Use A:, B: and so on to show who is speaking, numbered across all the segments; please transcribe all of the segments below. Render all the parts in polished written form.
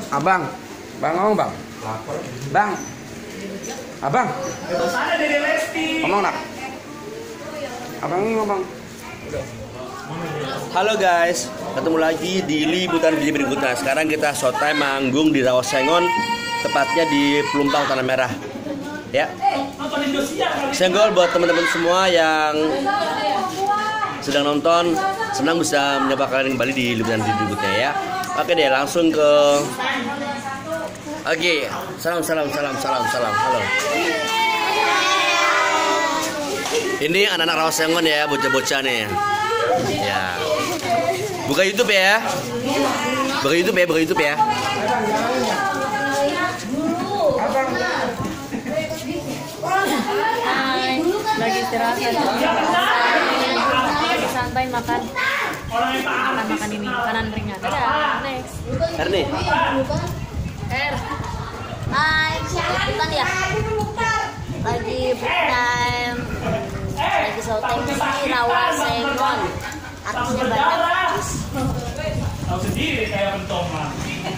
A: Abang. Bang ngomong bang. Bang. Abang. Ngomong nak. Abang ngomong.
B: Halo guys, ketemu lagi di liputan video berikutnya. Sekarang kita showtime manggung di Rawasengon, tepatnya di Pelumpang Tanah Merah. Ya. Senggol buat teman-teman semua yang sedang nonton, senang bisa menyapa kalian kembali di liputan video berikutnya ya. Oke deh, langsung ke salam. Halo. Ini anak-anak Rawasengon ya, bocah-bocah nih. Ya. Buka YouTube ya. Buka YouTube ya.
C: Hai, lagi istirahat lagi santai makan ini makanan ringan. Dadah, next.
B: Erni.
C: Hai, bukan ya? Lagi time, lagi showtime di Rawasengon. Artinya banyak.
D: Tahu sendiri kayak pentoman.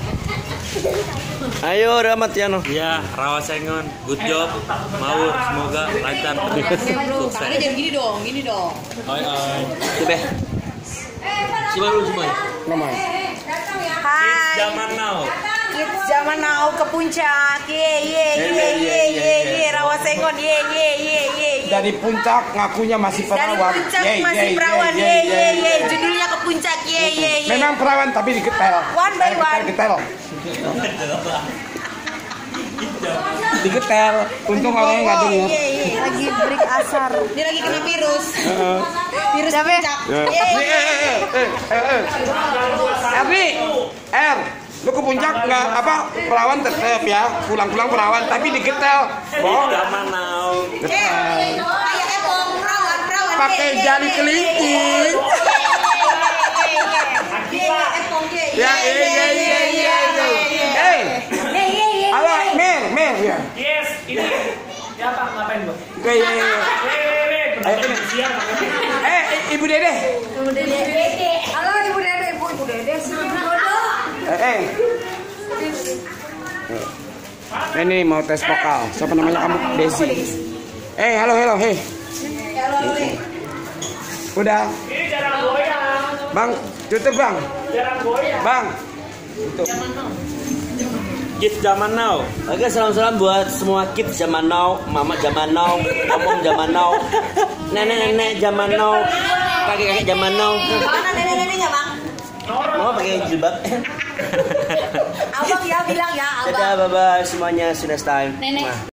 B: Ayo Rahmat Yano.
E: Ya, Rawasengon, good job, Mawur, semoga lancar sukses.
F: Jangan gini dong.
E: Oi.
B: Coba.
E: Coba lu semua.
A: Ngomong.
F: Hai,
E: Zaman now.
F: kids zaman now ke puncak. Ye, Rawasengon, ye.
A: Dari puncak ngakunya masih
F: Dari
A: perawan.
F: puncak masih perawan, ye. Judulnya ke puncak, ye.
A: Memang perawan tapi digetel.
F: One by one.
A: Digetel. Untung orangnya nggak dengar.
F: Lagi break asar. Dia lagi kena virus. Virus puncak.
A: Erni, lu ke puncak nggak apa perawan tetep ya, pulang perawan tapi digetel. Bohong.
E: Zaman now.
A: Getel.
F: Kayak Epong, perawan.
A: Pakai jari kelingking.
F: Epong,
A: Ya, halo, Mir ya.
D: Yes, ini siapa ngapain gua?
A: Iya.
D: Siang.
A: Ibu Dede.
F: Halo Ibu Dede sih.
A: Ini mau tes vokal. Siapa namanya kamu? Desi. Halo. Udah.
D: Ini jarang goyang.
A: Bang, tutup bang.
D: Jarang goyang.
A: Bang.
E: Kids zaman now.
B: Oke, salam buat semua kids zaman now, mama zaman now, omong zaman now, nenek zaman now, kakek zaman now.
F: Mana nenek-neneknya, Bang?
B: Mama pakai jilbab.
F: Abang ya bilang ya, Abang.
B: Dadah, bye semuanya, see you next time.
C: Nenek.